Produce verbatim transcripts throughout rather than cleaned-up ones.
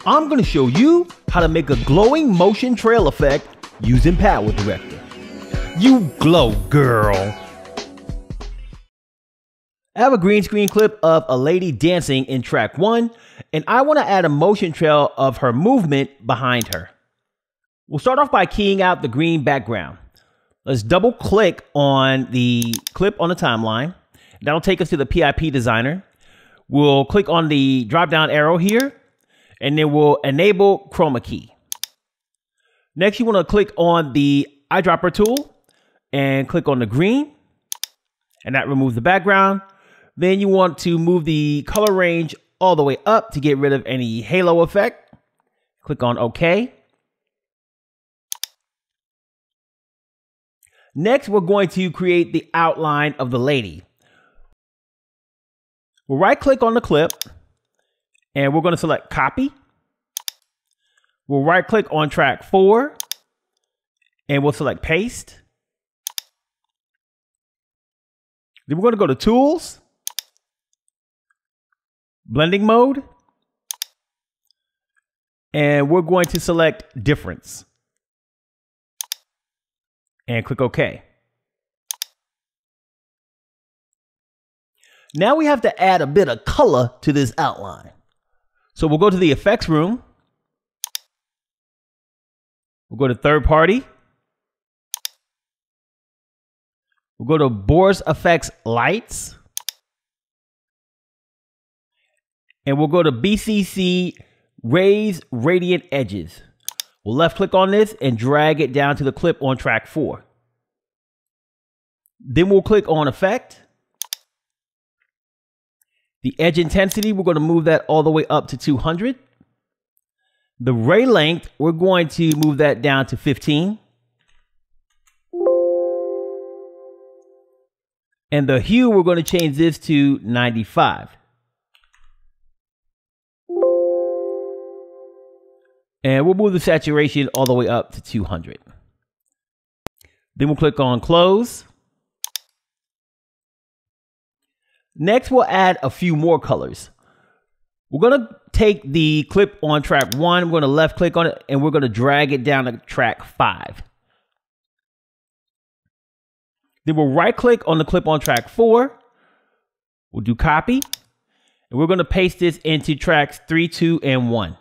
I'm going to show you how to make a glowing motion trail effect using Power Director. You glow, girl. I have a green screen clip of a lady dancing in track one, and I want to add a motion trail of her movement behind her. We'll start off by keying out the green background. Let's double click on the clip on the timeline. That'll take us to the P I P designer. We'll click on the drop down arrow here, and then we'll enable chroma key. Next, you want to click on the eyedropper tool and click on the green, and that removes the background. Then you want to move the color range all the way up to get rid of any halo effect. Click on OK. Next, we're going to create the outline of the lady. We'll right click on the clip and we're going to select copy. We'll right click on track four and we'll select paste. Then we're going to go to tools, blending mode, and we're going to select difference and click OK. Now we have to add a bit of color to this outline. So we'll go to the effects room. We'll go to third party. We'll go to Boris Effects Lights. And we'll go to B C C Raise Radiant Edges. We'll left click on this and drag it down to the clip on track four. Then we'll click on Effect. The edge intensity, we're going to move that all the way up to two hundred. The ray length, we're going to move that down to fifteen. And the hue, we're going to change this to ninety-five. And we'll move the saturation all the way up to two hundred. Then we'll click on Close. Next, we'll add a few more colors. We're going to take the clip on track one, we're going to left click on it, and we're going to drag it down to track five. Then we'll right click on the clip on track four. We'll do copy, and we're going to paste this into tracks three, two, and one.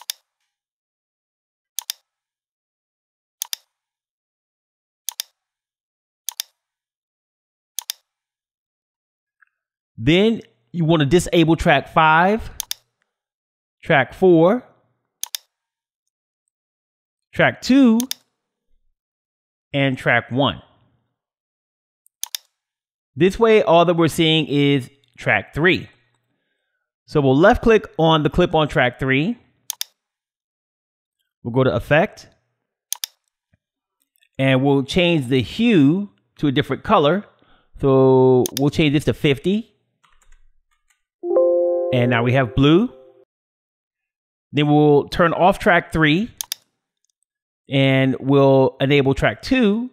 Then you want to disable track five, track four, track two, and track one. This way, all that we're seeing is track three. So we'll left click on the clip on track three. We'll go to Effect. And we'll change the hue to a different color. So we'll change this to fifty. And now we have blue. Then we'll turn off track three and we'll enable track two.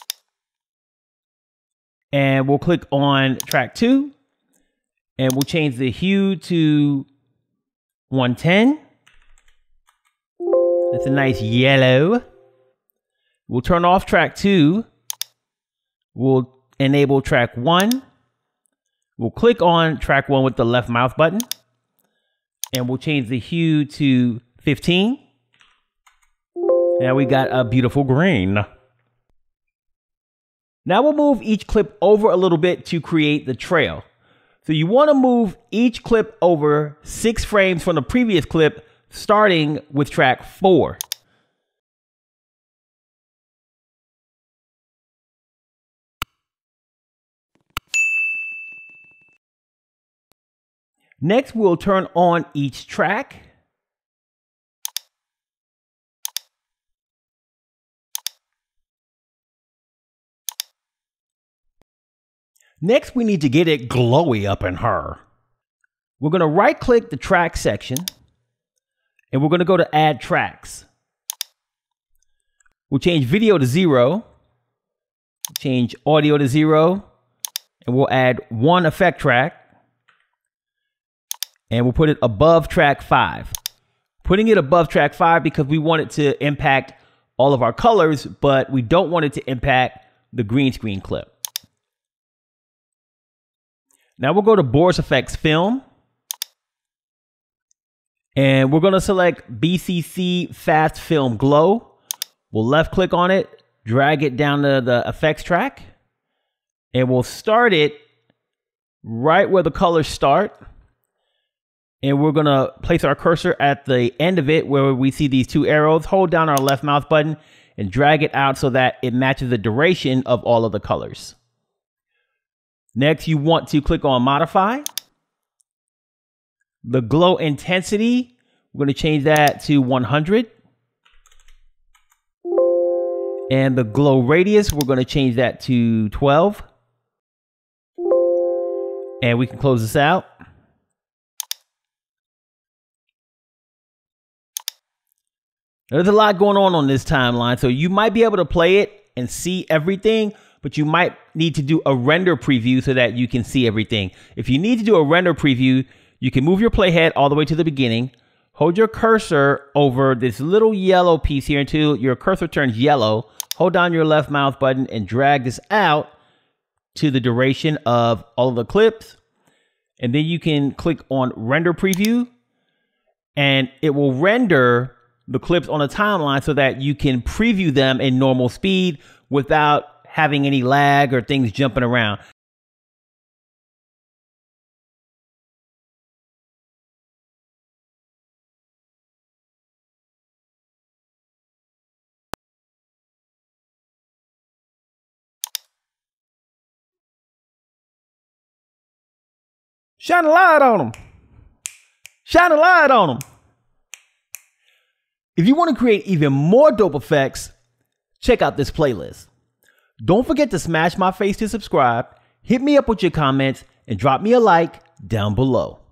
And we'll click on track two and we'll change the hue to one ten. That's a nice yellow. We'll turn off track two. We'll enable track one. We'll click on track one with the left mouse button and we'll change the hue to fifteen. Now we got a beautiful green. Now we'll move each clip over a little bit to create the trail. So you want to move each clip over six frames from the previous clip, starting with track four. Next, we'll turn on each track. Next, we need to get it glowy up in her. We're going to right click the track section and we're going to go to Add Tracks. We'll change video to zero, change audio to zero, and we'll add one effect track. And we'll put it above track five. putting it above track five because we want it to impact all of our colors, but we don't want it to impact the green screen clip. Now we'll go to Boris F X Film. And we're going to select B C C Fast Film Glow. We'll left click on it, drag it down to the effects track, and we'll start it right where the colors start. And we're going to place our cursor at the end of it where we see these two arrows. Hold down our left mouse button and drag it out so that it matches the duration of all of the colors. Next, you want to click on Modify. The glow intensity, we're going to change that to one hundred. And the glow radius, we're going to change that to twelve. And we can close this out. There's a lot going on on this timeline, so you might be able to play it and see everything, but you might need to do a render preview so that you can see everything. If you need to do a render preview, you can move your playhead all the way to the beginning, hold your cursor over this little yellow piece here until your cursor turns yellow, hold down your left mouse button and drag this out to the duration of all of the clips. And then you can click on render preview and it will render the clips on a timeline so that you can preview them in normal speed without having any lag or things jumping around. Shine a light on them. Shine a light on them. If you want to create even more dope effects, check out this playlist. Don't forget to smash my face to subscribe, hit me up with your comments, and drop me a like down below.